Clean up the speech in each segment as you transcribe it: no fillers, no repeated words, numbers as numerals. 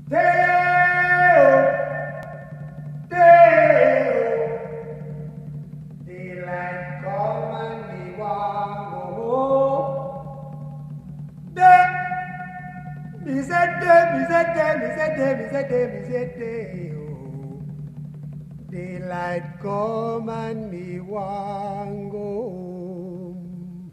Daylight come and me want go home. Day, me say day, me say day, me say day, me say day, me say day. Oh. Daylight come and me want go home.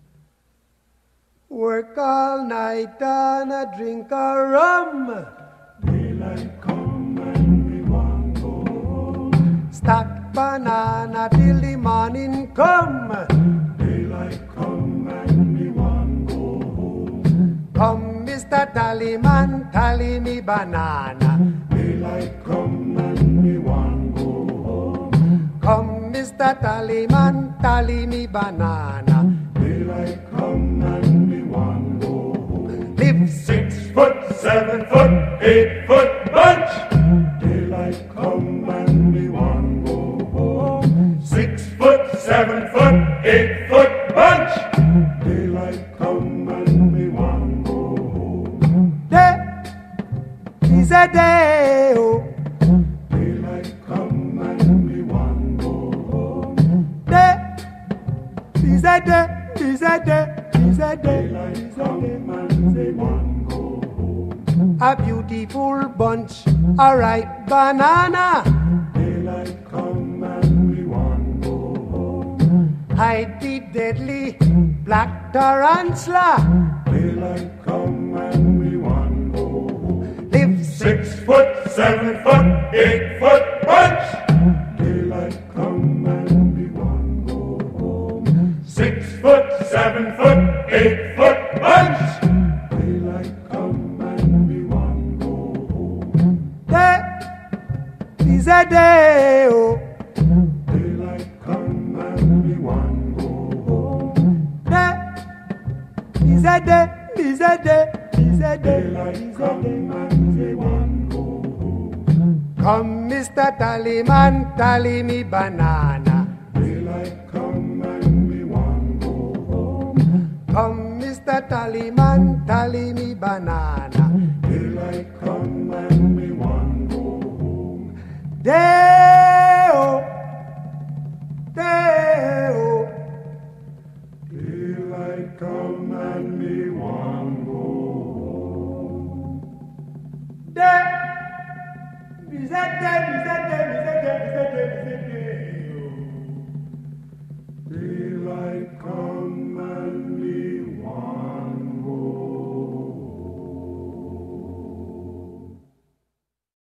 Work all night and a drink a rum. Daylight come and we want go home. Stack banana till the morning come. Daylight come and we want go home. Come, Mr. Tallyman, tally me banana. Daylight come and we want go home. Come, Mr. Tallyman, tally me banana. Daylight come and we want go home. Live 6 foot, 7 foot, 8 foot bunch. Daylight come and we want go home. 6 foot, 7 foot, 8 foot bunch. Daylight come and we want go home. day is a day. Oh. Daylight come and we want go home. Day is a day, is a day, is a day, Daylight is a come day. and we want go home. A beautiful bunch, a ripe banana. Daylight come and we want go home. Hide the deadly black tarantula. Daylight come and we want go home. Live 6 foot, 7 foot, 8 foot bunch. Daylight come and we want go home. 6 foot, 7 foot, 8 foot bunch. Daylight come and we want go home. day is a day. Oh. Daylight come and we want go home. Day is a day, is a day, is a day, Daylight is a come day. and we want go home. Come, Mr. Tallyman, tally me banana. Daylight come and we want go home. Come, Mr. Tallyman, tally me banana. Daylight come and we want go home. Day-o, day-o. Daylight come and we want go home. Day, is a day, is a day.